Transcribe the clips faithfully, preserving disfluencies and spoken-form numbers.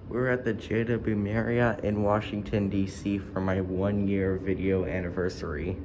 We're at the J W Marriott in Washington, D C for my one year video anniversary.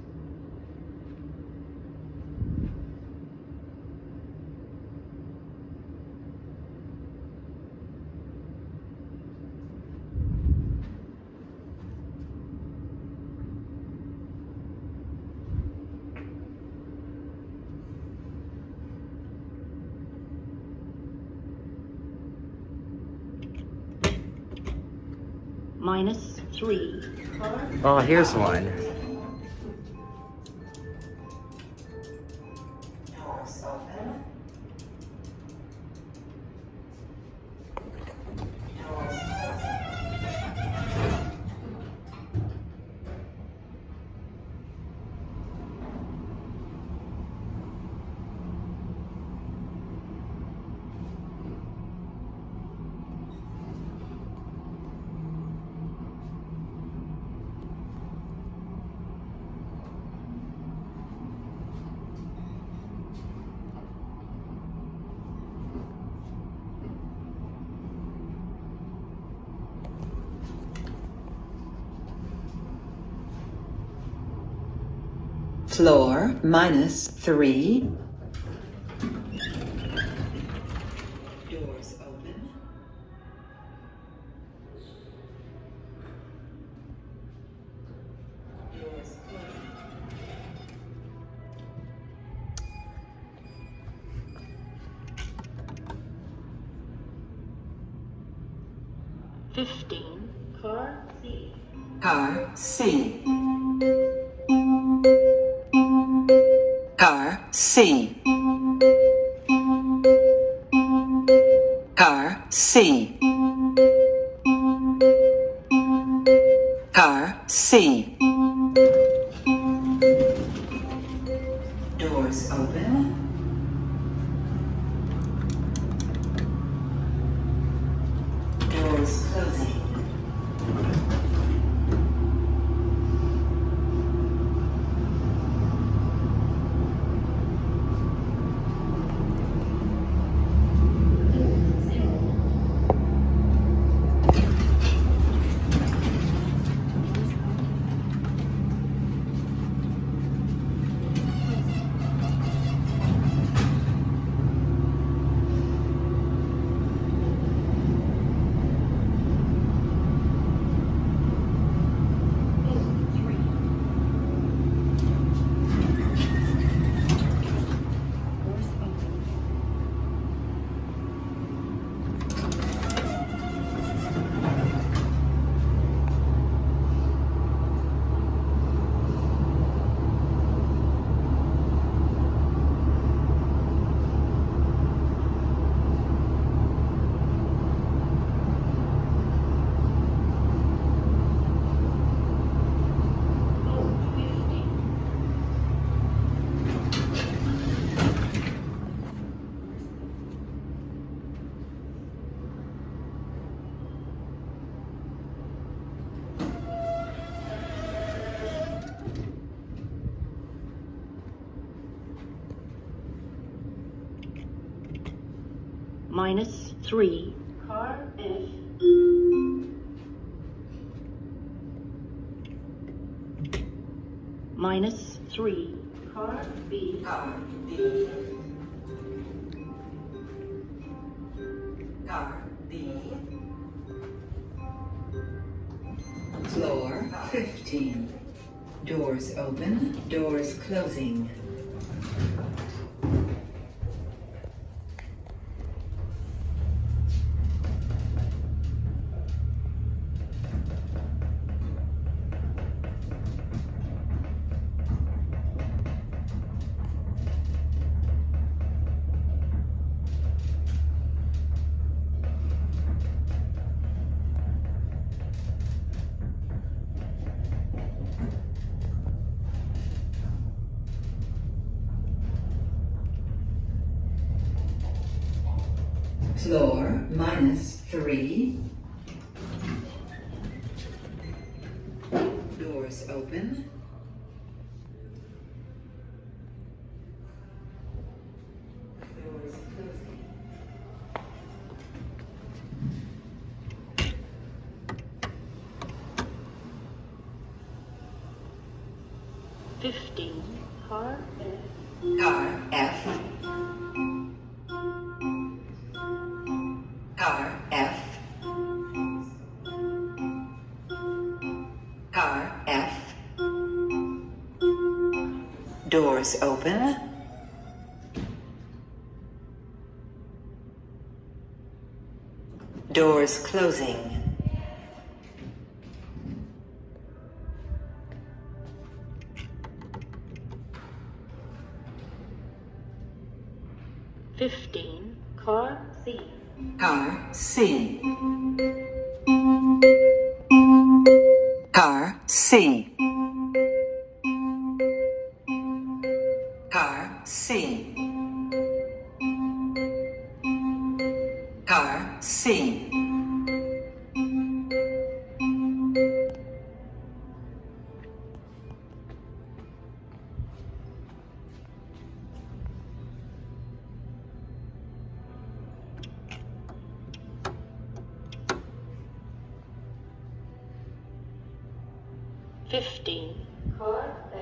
Minus three. Oh, here's one. Doors open. Doors Floor minus three. Doors open. Doors closed. Fifteen. Car C. Car C. Car C. Car C. Car C. Doors open. Doors closing. Minus three. Car F. Minus three. Car B. Car B. Car B. Floor fifteen. Doors open, doors closing. Floor minus three. Doors open. Doors closing. Fifteen, car F. Car F. Car F. Car F. Doors open. Doors closing. Fifteen, car C. Car C. Car C. Car C. Car C. Fifteen, car A.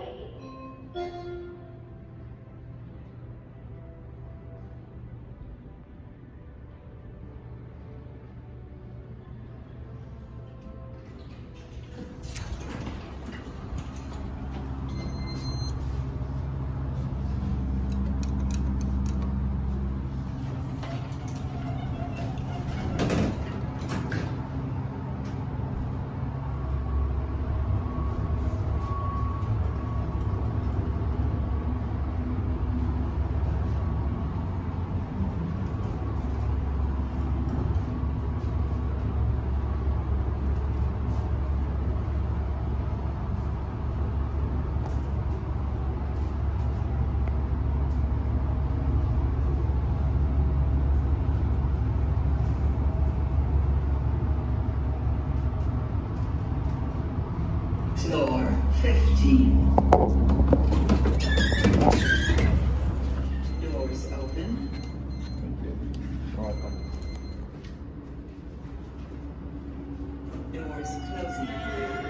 Floor fifteen. Doors open. Doors closing.